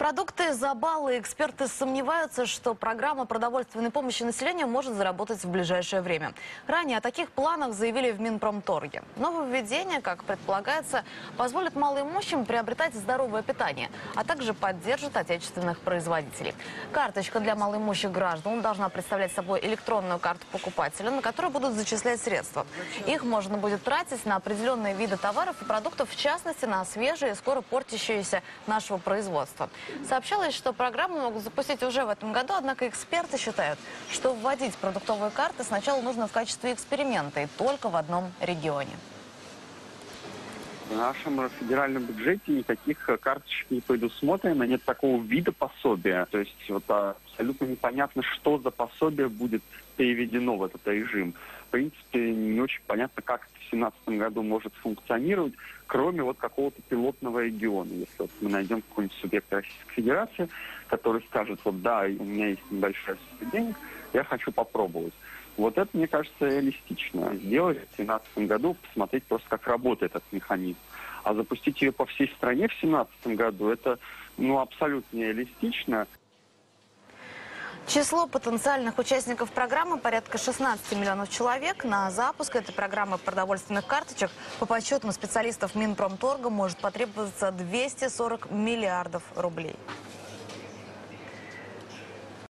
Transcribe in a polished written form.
Продукты за баллы. Эксперты сомневаются, что программа продовольственной помощи населению может заработать в ближайшее время. Ранее о таких планах заявили в Минпромторге. Нововведение, как предполагается, позволит малоимущим приобретать здоровое питание, а также поддержит отечественных производителей. Карточка для малоимущих граждан должна представлять собой электронную карту покупателя, на которую будут зачислять средства. Их можно будет тратить на определенные виды товаров и продуктов, в частности, на свежие и скоро портящиеся нашего производства. Сообщалось, что программу могут запустить уже в этом году, однако эксперты считают, что вводить продуктовые карты сначала нужно в качестве эксперимента и только в одном регионе. В нашем федеральном бюджете никаких карточек не предусмотрено, нет такого вида пособия. То есть вот абсолютно непонятно, что за пособие будет переведено в этот режим. В принципе, не очень понятно, как это в 2017 году может функционировать, кроме вот какого-то пилотного региона. Если вот мы найдем какой-нибудь субъект Российской Федерации, который скажет, вот да, у меня есть небольшая сумма денег, я хочу попробовать. Вот это, мне кажется, реалистично. Сделать в 2017 году, посмотреть просто, как работает этот механизм. А запустить ее по всей стране в 2017 году, это абсолютно нереалистично. Число потенциальных участников программы порядка 16 миллионов человек. На запуск этой программы продовольственных карточек по подсчетам специалистов Минпромторга может потребоваться 240 миллиардов рублей.